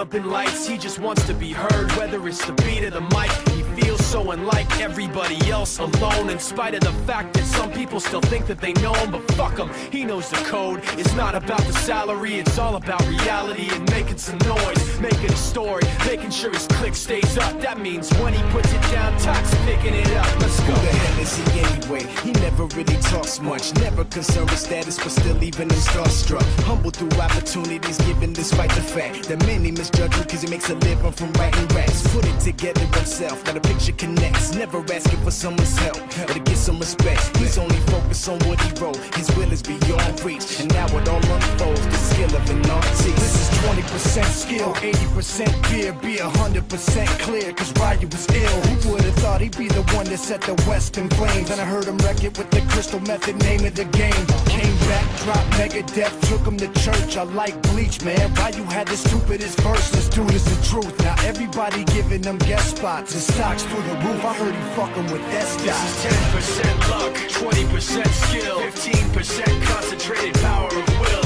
up in lights, he just wants to be heard, whether it's the beat or the mic. He feels so unlike everybody else, alone, in spite of the fact that some people still think that they know him. But fuck him, he knows the code. It's not about the salary, it's all about reality and making some noise, making a story, making sure his click stays up. That means when he puts it down, Tox picking it up. Let's go. Who the hell is he anyway? He never really talks much, never concerned with status, but still even him starstruck. Humble through opportunities given despite the fact that many misjudge him cause he makes a living from writing raps. Put it together himself, now the picture connects. Never asking for someone's help or to get some respect. He's only focused on what he wrote. His will is beyond reach, and now it all unfolds. The skill of an artist. This is 20% skill, 80% fear. Be 100% clear, cause Ryu was ill. Who would've thought he'd be the one that set the West in flames? And I heard him wreck it with the Crystal Method, name of the game. Came back, dropped Megadeth, took him to church. I like Bleach, man. Ryu had the stupidest verse. Let's do this the truth. Now everybody giving them guest spots and stocks through the roof. I heard he fucking with S. This is 10% luck, 20% skill, 15% concentrated power of will,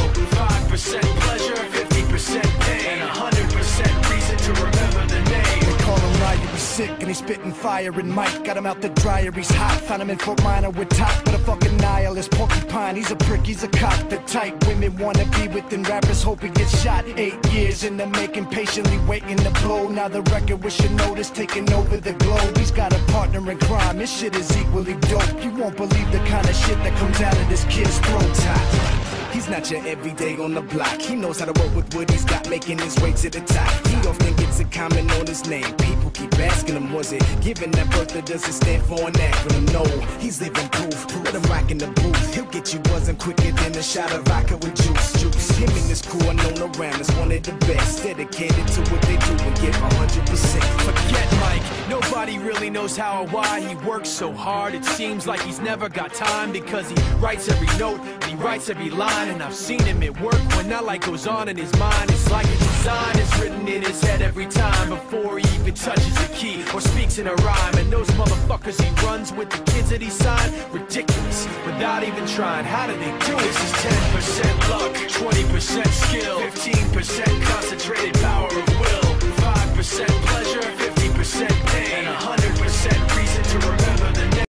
5% pleasure, 50% pain, and 100% reason to remember the name. They call him Ryu, he's sick and he's spitting fire. And Mike got him out the dryer, he's hot. Found him in Fort Minor with top, but a fucking nihilist porcupine. He's a prick, he's a cop. The type women wanna be within rappers, hope he gets shot. 8 years in the making, patiently waiting to blow. Now the record with your notice taking over the globe. He's got a partner in crime, this shit is equally dope. You won't believe the kind of shit that comes out of this kid's throat. He's not your everyday on the block. He knows how to work with what he's got, making his way to the top. He often gets a comment on his name. People keep asking him, was it given that birth or does it stand for an acronym? No, he's living proof. Let him rock in the booth. He'll get you buzzing quicker than a shot of vodka with juice. Him and his crew are known around as one of the best. Dedicated to what they do and give 100%. Forget Mike, nobody really knows how or why he works so hard. It seems like he's never got time, because he writes every note and he writes every line. And I've seen him at work when that light goes on in his mind. It's like a design is written in his head every time before he even touches a key or speaks in a rhyme. And those motherfuckers he runs with, the kids that he signed, ridiculous, without even trying. How do they do it? This is 10% luck, 20% skill, 15%